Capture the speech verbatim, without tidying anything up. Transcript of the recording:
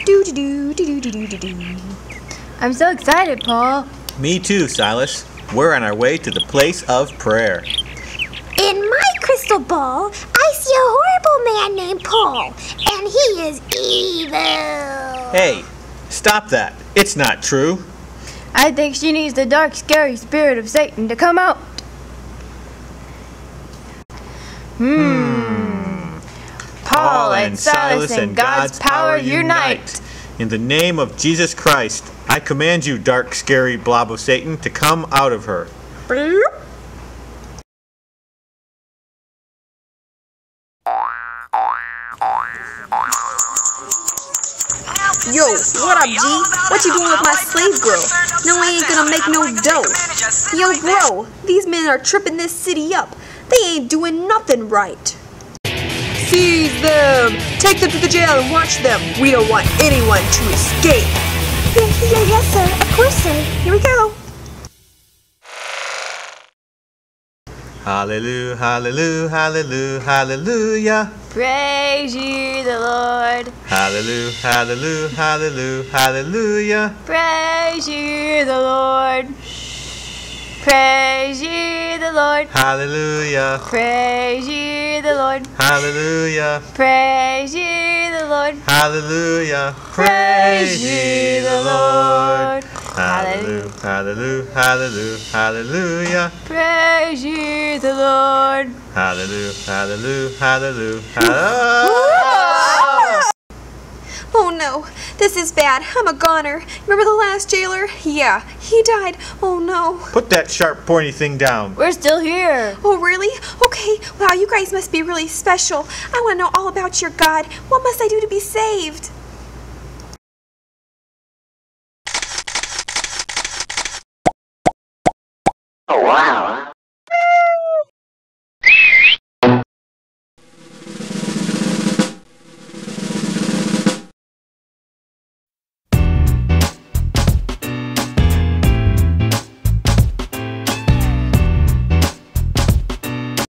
Do do do do do do do do. I'm so excited, Paul. Me too, Silas. We're on our way to the place of prayer. In my crystal ball, I see a horrible man named Paul, and he is evil. Hey, stop that. It's not true. I think she needs the dark, scary spirit of Satan to come out. Hmm. Paul and Silas and God's power unite. In the name of Jesus Christ, I command you, dark, scary blob of Satan, to come out of her. Yo, what up, G? What you doing with my slave girl? No, I ain't gonna make no dough. Yo, bro, these men are tripping this city up. They ain't doing nothing right. Seize them! Take them to the jail and watch them. We don't want anyone to escape. Yeah, yeah, yes, sir. Of course, sir. Here we go. Hallelujah, hallelujah, hallelujah, hallelujah. Praise ye the Lord. Hallelujah, hallelujah, hallelujah, hallelujah. Praise ye the Lord. Praise ye the Lord. Hallelujah. Praise ye the Lord. Hallelujah. Praise ye the Lord. Hallelujah. Praise ye the Lord. Hallelujah, hallelujah, hallelujah, hallelujah. Praise ye the Lord. Hallelujah, hallelujah, hallelujah, hallelujah. Oh no, this is bad. I'm a goner. Remember the last jailer? Yeah, he died. Oh no. Put that sharp, pointy thing down. We're still here. Oh really? Okay, wow, you guys must be really special. I want to know all about your God. What must I do to be saved? Oh, wow.